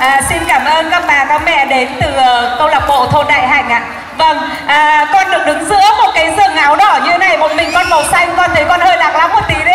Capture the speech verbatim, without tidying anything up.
à, xin cảm ơn các bà các mẹ đến từ uh, câu lạc bộ thôn Đại Hạnh ạ. Vâng, à, con được đứng giữa một cái rừng áo đỏ như này, một mình con màu xanh, con thấy con hơi lạc lõng một tí đấy.